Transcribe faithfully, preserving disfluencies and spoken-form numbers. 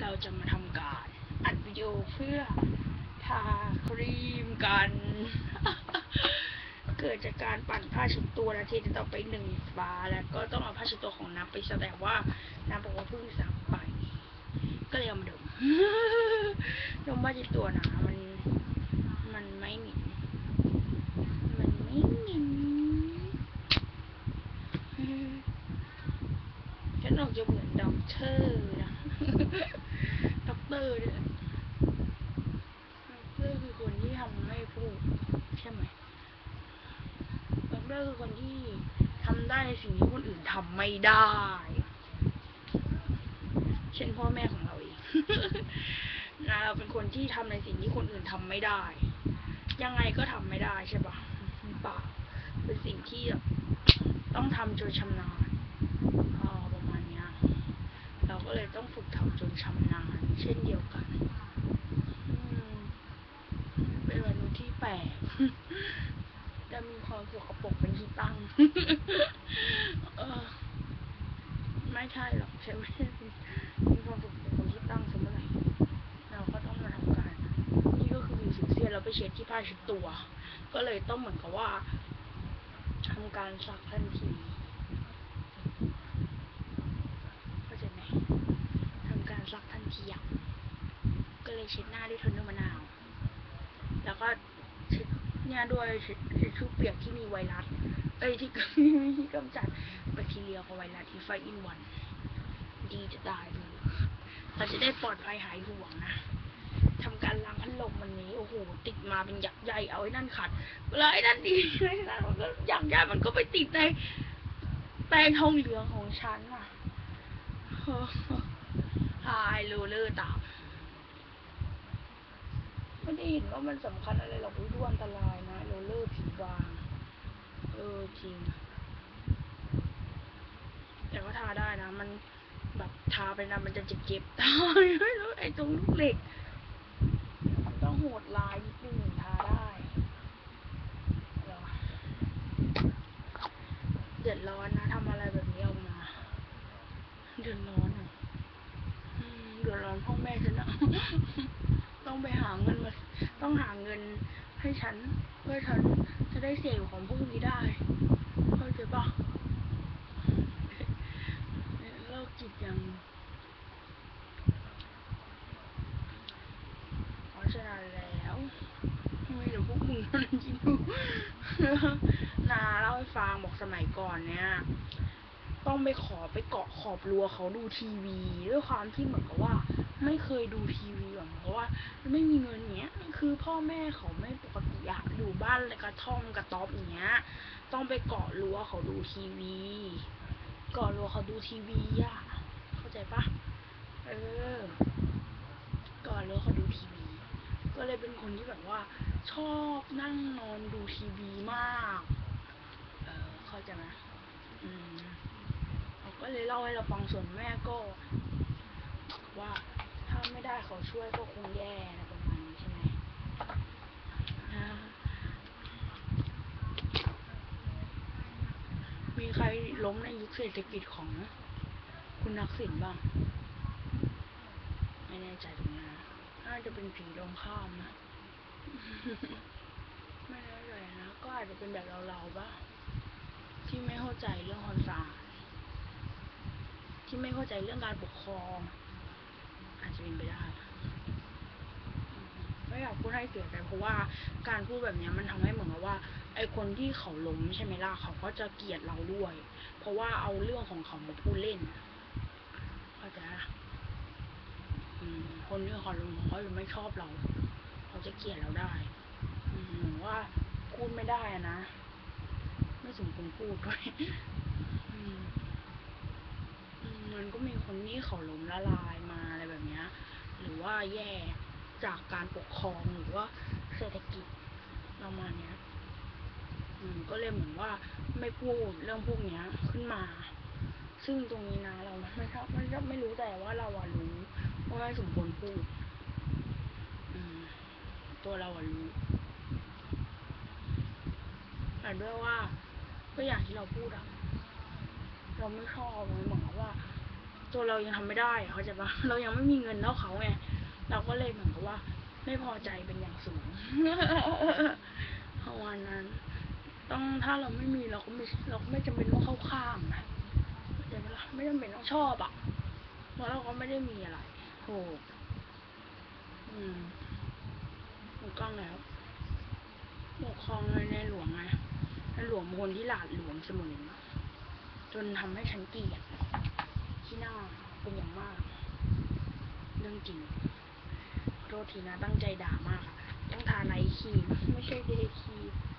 เราจะมาทำการอัดวิดีโอเพื่อทาครีมกัน เกิดจากการปั่นผ้าเช็ดตัวนะที่จะต้องไปหนึ่งฟ้าแล้วก็ต้องเอาผ้าเช็ดตัวของน้ำไปแสดงว่าน้ำบอกว่าเพิ่งซักไป ก็เลยเอามาดม ดมผ้าเช็ดตัวนะมันมันไม่เหม็นมันไม่เหม็นฉันออกจะเหมือนด็อกเตอร์นะ ด็อกเตอร์เนี่ยด็อกเตอร์คือคนที่ทำไม่พูดใช่ไหมด็อกเตอร์คือคนที่ทำได้ในสิ่งที่คนอื่นทำไม่ได้เช่นพ่อแม่ของเราเอง นะเราเป็นคนที่ทำในสิ่งที่คนอื่นทำไม่ได้ยังไงก็ทำไม่ได้ใช่ปะเปล่าเป็นสิ่งที่ต้องทำจนชำนาญประมาณนี้เราก็เลยต้องฝึกทำจนชำนาญเช่นเดียวกันเป็นมนุษย์ที่แปลกจะมีความสกปรกเป็นที่ตั้ง เออไม่ใช่หรอกใช่ไหมมีความสกปรกเป็นที่ตั้งเสมอเราก็ต้องมาทำการนี่ก็คือสิวเสี้ยนเราไปเช็ดที่ผ้าเช็ดตัวก็เลยต้องเหมือนกับว่าทำการซักทันทีเข้าใจไหมทำการซักทันทีอ่ะก็เลยเช็ดหน้าด้วยโทนเนอร์มะนาวแล้วก็เช็ดเนี่ยด้วยเช็ดชู่เปียกที่มีไวรัสเอ้ยที่ที่กำจัดแบคทีเรียกับไวรัสที่ไฟอินวันดีจะตายเลยเราจะได้ปลอดภัยหายห่วงนะทำการล้างพัดลมวันนี้โอ้โหติดมาเป็นหยักใหญ่เอาไอ้นั่นขัดเวลาไอ้นั่นดีไอ้นั่นมันก็หยักใหญ่มันก็ไปติดในแป้งทองเหลืองของฉันอ่ะหายโรเลอร์ตามไม่ได้เห็นว่ามันสำคัญอะไรหรอกดูอันตรายนะโรเลอร์ผิวบางเออจริงแต่ก็ทาได้นะมันแบบทาไปนะมันจะเจ็บๆตายแล้วไอ้ตรงลูกเหล็กต้องโหดลายนิดนึงทาได้เดือดร้อนนะทำอะไรแบบนี้ออกมาเดือดร้อนอ่ะเดือดร้อนพ่อแม่ฉันนะต้องไปหาเงินมาต้องหาเงินให้ฉันเพื่อฉันจะได้เสพของพวกนี้ได้เข้าใจปะโรคจิตยังเพราะฉะนั้นแล้วไม่เดี๋ยวพวกมึงนั่นกินดูนาเล่าให้ฟังบอกสมัยก่อนเนี่ยต้องไปขอไปเกาะขอบรั้วเขาดูทีวีด้วยความที่เหมือนกับว่าไม่เคยดูทีวีแบบเพราะว่าไม่มีเงินเนี้ยคือพ่อแม่เขาไม่ปกติอะอยู่บ้านกระท่อมกระต๊อบอย่างเงี้ยต้องไปเกาะรั้วเขาดูทีวีเกาะรั้วเขาดูทีวีอะเข้าใจปะเออเกาะรั้วเขาดูทีวีก็เลยเป็นคนที่แบบว่าชอบนั่งนอนดูทีวีมากเออเข้าใจไหมอืมเขาก็เลยเล่าให้เราฟังส่วนแม่ก็ว่าถ้าไม่ได้เขาช่วยก็คงแย่นะประมาณนี้ใช่ไหมมีใครล้มในยุคเศรษฐกิจของคุณทักษิณบ้างไม่แน่ใจตรงนี้นะน่าจะเป็นผีตรงข้ามนะไม่แน่ใจนะก็อาจจะเป็นแบบเราๆบ้างที่ไม่เข้าใจเรื่องความสะอาดที่ไม่เข้าใจเรื่องการปกครองอาจจะเป็นไปได้ไม่อยากพูดให้เสียใจเพราะว่าการพูดแบบนี้มันทำให้เหมือนกับว่าไอคนที่เขาล้มใช่ไหมล่ะเขาก็จะเกลียดเราด้วยเพราะว่าเอาเรื่องของเขามาพูดเล่นเข้าใจนะคนที่เขาล้มเขาจะไม่ชอบเราเขาจะเกลียดเราได้ว่าพูดไม่ได้นะไม่สมควรพูดด้วยมันก็มีคนที่เขาล้มละลายมาอะไรแบบนี้หรือว่าแย่จากการปกครองหรือว่าเศรษฐกิจประมาณนี้ก็เลยเหมือนว่าไม่พูดเรื่องพวกนี้ขึ้นมาซึ่งตรงนี้นะเราไม่ชอบไม่ชอบไม่รู้แต่ว่าเราอะรู้ว่าไม่สมควรพูดตัวเราอะรู้แต่ด้วยว่าก็อย่างที่เราพูดอะเราไม่ชอบเหมือนว่าตัวเรายังทำไม่ได้เขาใจปะเรายังไม่มีเงินเท่าเขาไงเราก็เลยเหมือนกับว่าไม่พอใจเป็นอย่างสูง เพราะวันนั้น ต้องถ้าเราไม่มีเราก็ไม่เราก็ไม่จำเป็นต้องเข้าข้ามนะเข้าใจปะล่ะไม่จำเป็นต้องชอบอ่ะเพราะเราก็ไม่ได้มีอะไรโหอืมถูกต้องแล้วปกครองในหลวงไงในหลวงเป็นคนที่หลาดหลวมเสมอจนทำให้ฉันเกลียดที่หน้าเป็นอย่างมาก เรื่องจริงโทษทีนะตั้งใจด่ามากต้องทาไนท์ครีมไม่ใช่เดย์ครีม